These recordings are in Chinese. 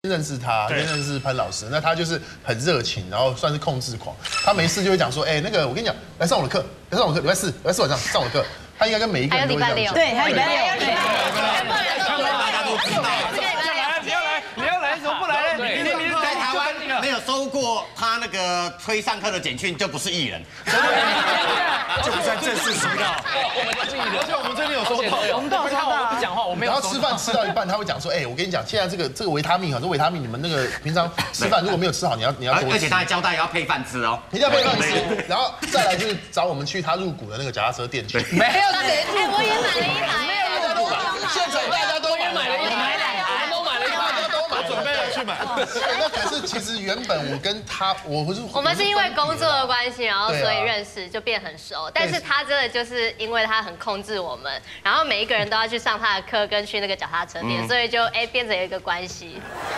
认识他，先认识潘老师，那他就是很热情，然后算是控制狂。他没事就会讲说，那个我跟你讲，来上我的课，来上我的课，礼拜四晚上上我的课。他应该跟每一个人都会这样讲。 对，还有礼拜六， 大家都知道。 你要来，怎么不来呢？你在台湾没有收过他那个推上课的简讯，就不是艺人。 就不算正式渠道。而且我们这边有收到，我们都有收到。不讲话，我没有。 然后吃饭吃到一半，他会讲说，我跟你讲，现在这个维他命啊，这维他命你们那个平常吃饭如果没有吃好，你要多吃。 而且他还交代要配饭吃哦， 一定要配饭吃。然后再来就是找我们去他入股的那个脚踏车店去。 没有谁入股， 我也买了一台， 没有大家都买，现场大家都买了一台， 我们都买了一台，都买，准备要去买。 那可是其实原本我跟他，我们是因为工作的关系，然后所以认识就变很熟。但是他真的就是因为他很控制我们，然后每一个人都要去上他的课跟去那个脚踏车店，所以就变成有一个关系。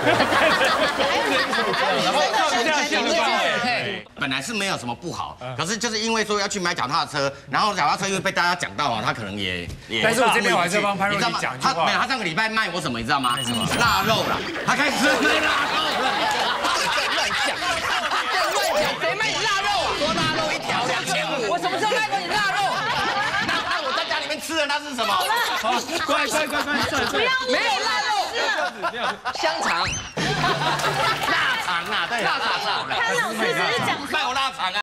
然后本来是没有什么不好，可是就是因为说要去买脚踏车，然后脚踏车因为被大家讲到啊，他可能也。 但是我这边我还是要帮潘若琪讲一句话。 没有，他上个礼拜卖我什么，你知道吗？什么？腊肉啦，他开始卖腊肉了。 乱讲，谁卖你腊肉啊？ 说腊肉一条2500， 我什么时候卖过你腊肉？ 那我在家里面吃的那是什么？ 乖， 不要，没有腊肉，香肠， 腊肠啊，对，腊肠。 潘老师只是讲卖我腊肠啊。